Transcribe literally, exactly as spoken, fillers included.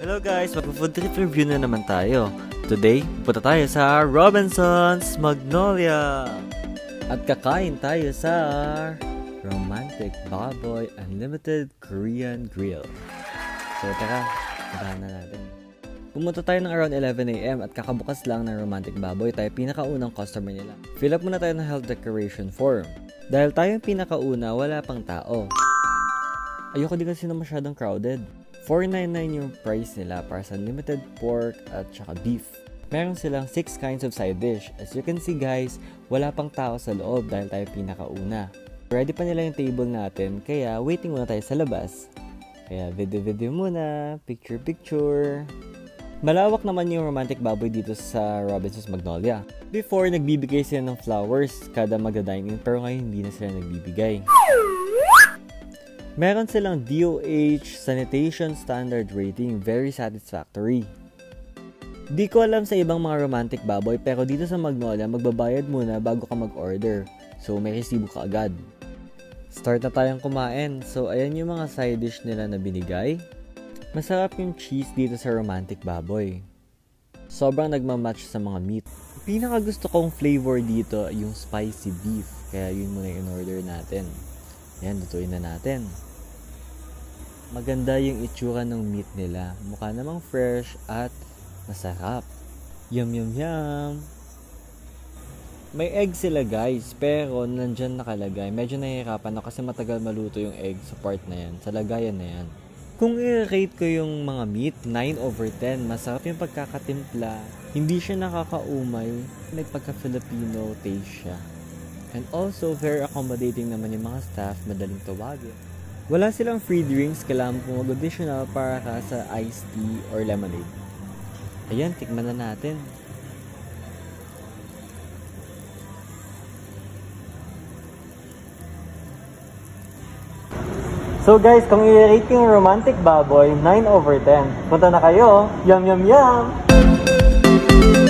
Hello guys! Mag-food trip review na naman tayo. Today, punta tayo sa Robinson's Magnolia! At kakain tayo sa Romantic Baboy Unlimited Korean Grill. So tara, puntahan na natin. Pumunta tayo ng around eleven a m at kakabukas lang ng Romantic Baboy, tayo pinakaunang customer nila. Fill up muna tayo ng health declaration form. Dahil tayo yung pinakauna, wala pang tao. Ayoko din kasi na masyadong crowded. four ninety-nine yung price nila para sa unlimited pork at saka beef. Meron silang six kinds of side dish. As you can see guys, wala pang tao sa loob dahil tayo pinakauna. Ready pa nila yung table natin, kaya waiting muna tayo sa labas. Kaya video-video muna, picture-picture. Malawak naman yung Romantic Baboy dito sa Robinson's Magnolia. Before, nagbibigay sila ng flowers kada magda-dine-in, pero ngayon hindi na sila nagbibigay. Meron silang D O H Sanitation Standard Rating, very satisfactory. Di ko alam sa ibang mga Romantic Baboy, pero dito sa Magnolia, magbabayad muna bago ka mag-order. So, may resibo ka agad. Start na tayong kumain. So, ayan yung mga side dish nila na binigay. Masarap yung cheese dito sa Romantic Baboy. Sobrang nagmamatch sa mga meat. Pinaka gusto kong flavor dito yung spicy beef. Kaya yun muna yung in-order natin. Ayan, lutuin na natin. Maganda yung itsura ng meat nila. Mukha namang fresh at masarap. Yum, yum, yum. May egg sila guys, pero nandyan nakalagay. Medyo nahihirapan ako kasi matagal maluto yung egg sa part na yan. Sa lagayan na yan. Kung i-rate ko yung mga meat, nine over ten. Masarap yung pagkakatimpla. Hindi siya nakakaumay. Nagpagka-Filipino taste siya. And also, very accommodating naman yung mga staff, madaling tawagin. Wala silang free drinks, kailangan mo mag-additional para ka sa iced tea or lemonade. Ayan, tikman na natin. So guys, kung i-rate yung Romantic Baboy, nine over ten. Punta na kayo! Yum, yum, yum!